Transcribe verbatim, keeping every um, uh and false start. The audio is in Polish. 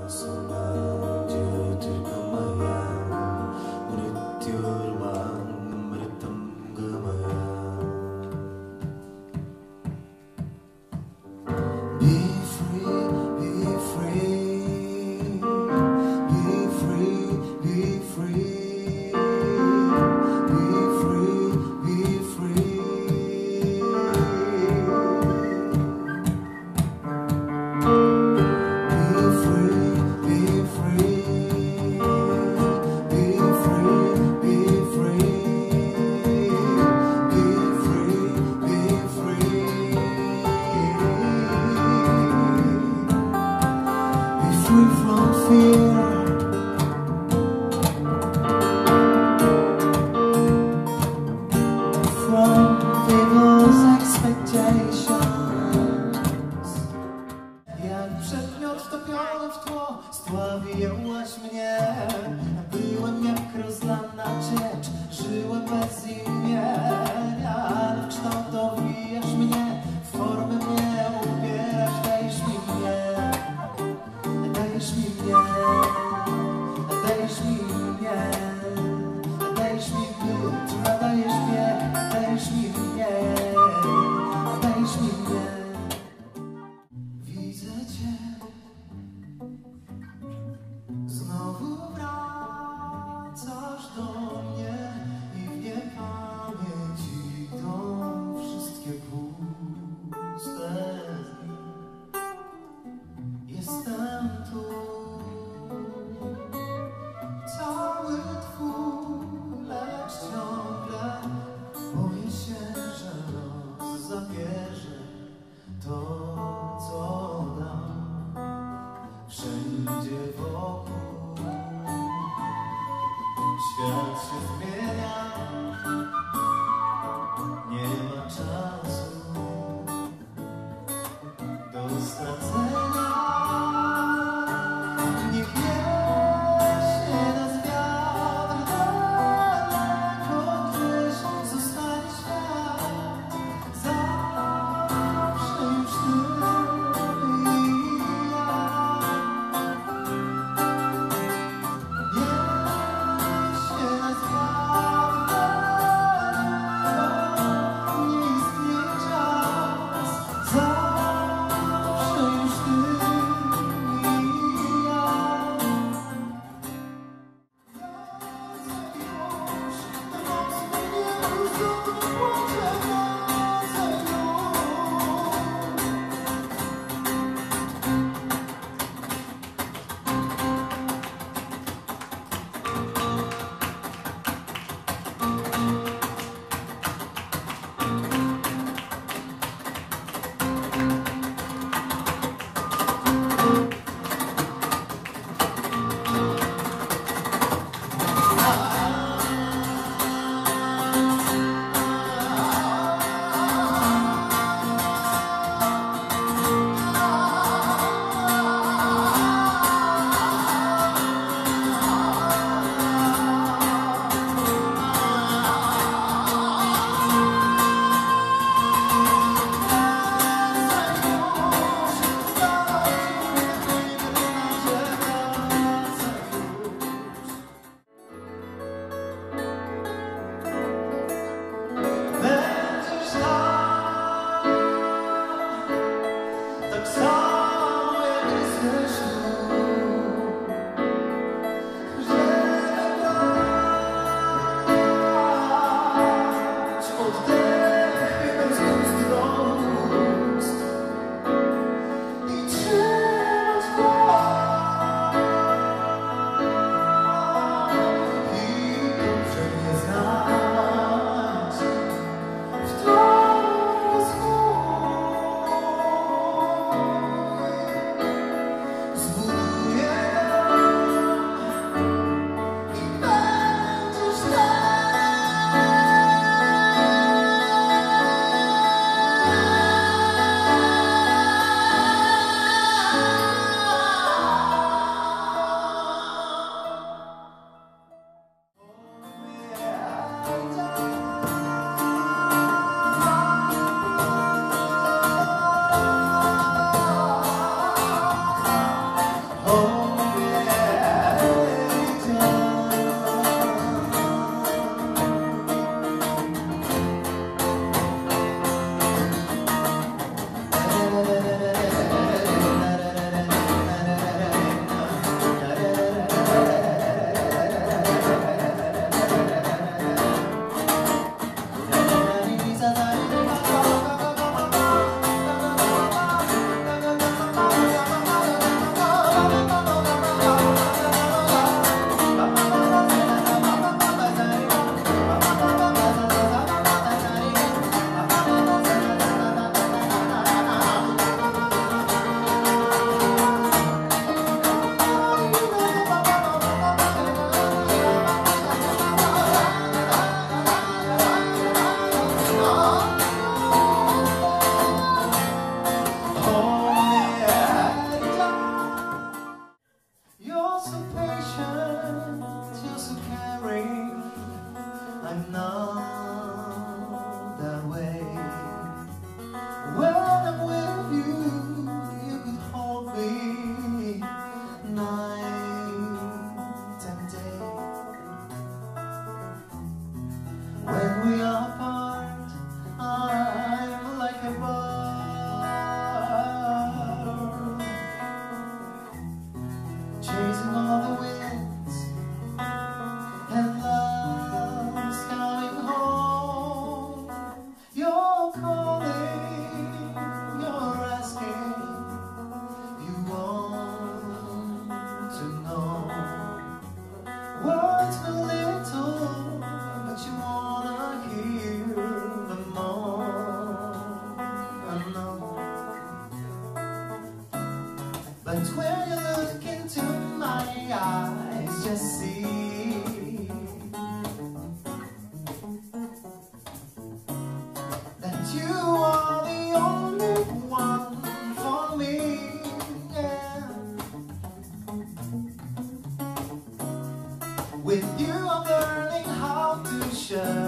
Zdławiłaś mnie, byłem jak rozlana ciecz, żyłem bez imienia, ale w kształt owijasz mnie, w formę mnie ubierasz, dajesz mi mnie, dajesz mi mnie, dajesz mi mnie, dajesz mi byt, nadajesz mnie, dajesz mi mnie, dajesz mi mnie. Widzę cię. Znowu wracasz do mnie i w niepamięci tkną wszystkie puste dni. Jestem tu, cały twój, lecz ciągle boję się, że los zabierze to, co dam. Wszędzie wokół świat się zmienia, nie ma czasu do stracenia. Niech niesie nas wiatr daleko gdzieś, zostanie świat zawsze już ty i ja. Nie istnieje to know. Words are little, but you wanna hear them more. I know. But when you look into my eyes, just see that you are the only one for me. Yeah. With you I'm learning how to share.